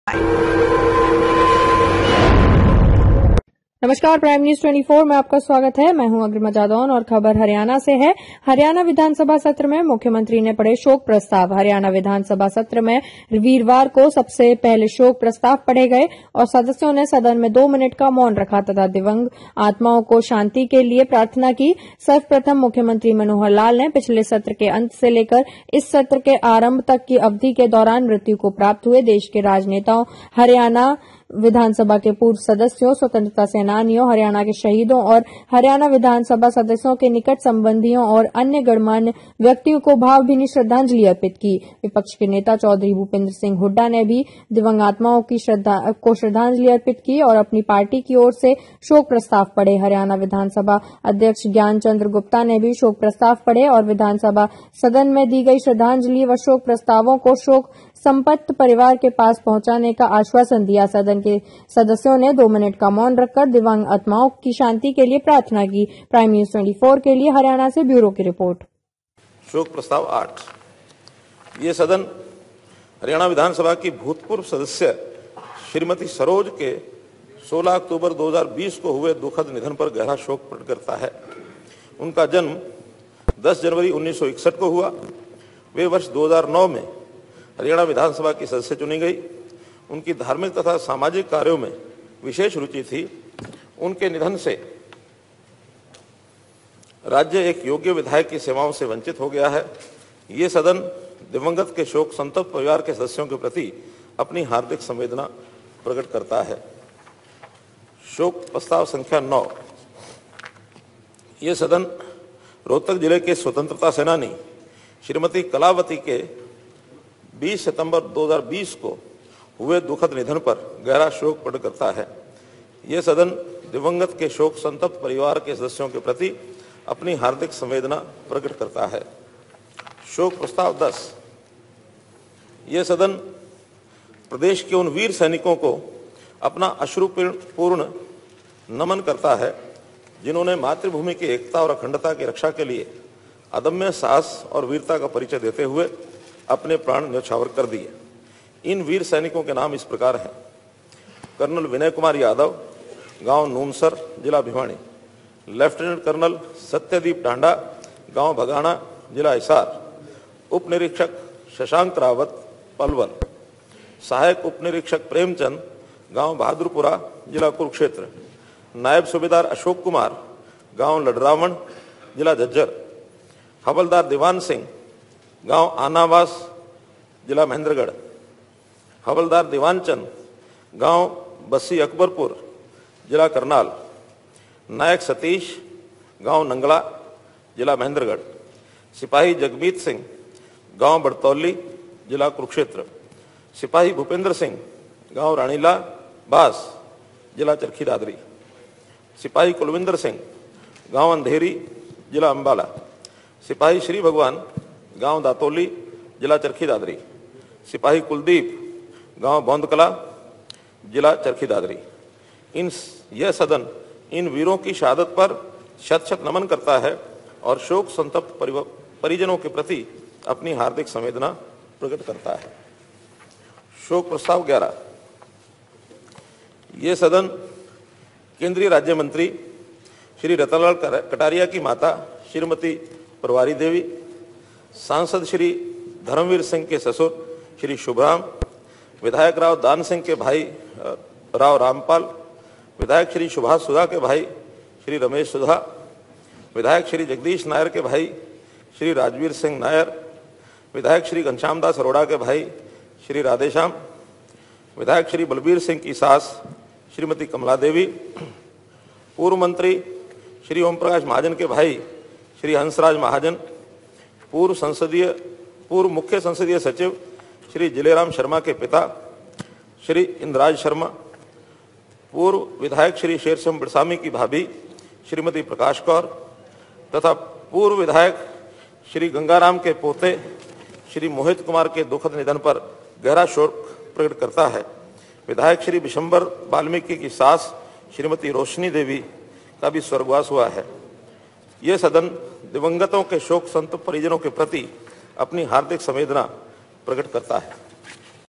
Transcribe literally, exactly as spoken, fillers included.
नमस्कार, prime news चौबीस में आपका स्वागत है। मैं हूं अग्रिमा जादौन और खबर हरियाणा से है। हरियाणा विधानसभा सत्र में मुख्यमंत्री ने पढ़े शोक प्रस्ताव। हरियाणा विधानसभा सत्र में वीरवार को सबसे पहले शोक प्रस्ताव पढ़े गए और सदस्यों ने सदन में दो मिनट का मौन रखा तथा दिवंगत आत्माओं को शांति के लिए प्रार्थना की। सर्वप्रथम मुख्यमंत्री मनोहर लाल ने पिछले सत्र के अंत से लेकर इस सत्र के आरंभ तक की अवधि के दौरान मृत्यु को प्राप्त हुए देश के राजनेताओं, हरियाणा विधानसभा के पूर्व सदस्यों, स्वतंत्रता सेनानियों, हरियाणा के शहीदों और हरियाणा विधानसभा सदस्यों के निकट संबंधियों और अन्य गणमान्य व्यक्तियों को भावभीनी श्रद्धांजलि अर्पित की। विपक्ष के नेता चौधरी भूपेंद्र सिंह हुड्डा ने भी दिवंगत आत्माओं की श्रद्धा को श्रद्धांजलि अर्पित की और अपनी पार्टी की ओर से शोक प्रस्ताव पढ़े। हरियाणा विधानसभा अध्यक्ष ज्ञान चंद्र गुप्ता ने भी शोक प्रस्ताव पढ़े और विधानसभा सदन में दी गई श्रद्धांजलि व शोक प्रस्तावों को शोक संपन्न परिवार के पास पहुंचाने का आश्वासन दिया। सदन के सदस्यों ने दो मिनट का मौन रखकर दिव्यांग आत्माओं की शांति के लिए प्रार्थना की। प्राइम न्यूज चौबीस के लिए हरियाणा से ब्यूरो की रिपोर्ट। शोक प्रस्ताव आठ। ये सदन हरियाणा विधानसभा की भूतपूर्व सदस्य श्रीमती सरोज के सोलह अक्टूबर दो हज़ार बीस को हुए दुखद निधन पर गहरा शोक प्रकट करता है। उनका जन्म दस जनवरी उन्नीस सौ इकसठ को हुआ। वे वर्ष दो हज़ार नौ में हरियाणा विधानसभा की सदस्य चुनी गई। उनकी धार्मिक तथा सामाजिक कार्यों में विशेष रुचि थी। उनके निधन से राज्य एक योग्य विधायक की सेवाओं से वंचित हो गया है। ये सदन दिवंगत के शोक संतप्त परिवार के सदस्यों के प्रति अपनी हार्दिक संवेदना प्रकट करता है। शोक प्रस्ताव संख्या नौ। ये सदन रोहतक जिले के स्वतंत्रता सेनानी श्रीमती कलावती के बीस सितंबर दो हज़ार बीस को हुए दुखद निधन पर गहरा शोक प्रकट करता है। ये सदन दिवंगत के शोक संतप्त परिवार के सदस्यों के प्रति अपनी हार्दिक संवेदना प्रकट करता है। शोक प्रस्ताव दस। ये सदन प्रदेश के उन वीर सैनिकों को अपना अश्रुपूर्ण नमन करता है जिन्होंने मातृभूमि की एकता और अखंडता की रक्षा के लिए अदम्य साहस और वीरता का परिचय देते हुए अपने प्राण न्यौछावर कर दिए। इन वीर सैनिकों के नाम इस प्रकार हैं: कर्नल विनय कुमार यादव, गांव नूमसर, जिला भिवानी; लेफ्टिनेंट कर्नल सत्यदीप डांडा, गांव भगाना, जिला हिसार; उप निरीक्षक शशांक रावत, पलवल; सहायक उप निरीक्षक प्रेमचंद, गांव बहादुरपुरा, जिला कुरुक्षेत्र; नायब सूबेदार अशोक कुमार, गांव लडरावण, जिला झज्जर; हवलदार दीवान सिंह, गांव आनावास, जिला महेंद्रगढ़; हवलदार दीवानचंद, गांव बस्सी अकबरपुर, जिला करनाल; नायक सतीश, गांव नंगला, जिला महेंद्रगढ़; सिपाही जगमीत सिंह, गांव बड़तौली, जिला कुरुक्षेत्र; सिपाही भूपेंद्र सिंह, गांव रानीला बास, जिला चरखी दादरी; सिपाही कुलविंदर सिंह, गांव अंधेरी, जिला अंबाला; सिपाही श्री भगवान, गांव दातोली, जिला चरखी दादरी; सिपाही कुलदीप, गांव बौंदकला, जिला चरखी दादरी। इन यह सदन इन वीरों की शहादत पर शत शत नमन करता है और शोक संतप्त परिजनों के प्रति अपनी हार्दिक संवेदना प्रकट करता है। शोक प्रस्ताव ग्यारह। ये सदन केंद्रीय राज्य मंत्री श्री रतनलाल कटारिया की माता श्रीमती परवारी देवी, सांसद श्री धर्मवीर सिंह के ससुर श्री शुभराम, विधायक राव दान सिंह के भाई राव रामपाल, विधायक श्री सुभाष सुधा के भाई श्री रमेश सुधा, विधायक श्री जगदीश नायर के भाई श्री राजवीर सिंह नायर, विधायक श्री घनश्याम दास अरोड़ा के भाई श्री राधेश्याम, विधायक श्री बलबीर सिंह की सास श्रीमती कमला देवी, पूर्व मंत्री श्री ओम प्रकाश महाजन के भाई श्री हंसराज महाजन, पूर्व संसदीय पूर्व मुख्य संसदीय सचिव श्री जिलेराम शर्मा के पिता श्री इंद्राज शर्मा, पूर्व विधायक श्री शेरसिंह बिरसामी की भाभी श्रीमती प्रकाश कौर तथा पूर्व विधायक श्री गंगाराम के पोते श्री मोहित कुमार के दुखद निधन पर गहरा शोक प्रकट करता है। विधायक श्री विशंबर वाल्मीकि की सास श्रीमती रोशनी देवी का भी स्वर्गवास हुआ है। यह सदन दिवंगतों के शोक संतप्त परिजनों के प्रति अपनी हार्दिक संवेदना प्रकट करता है।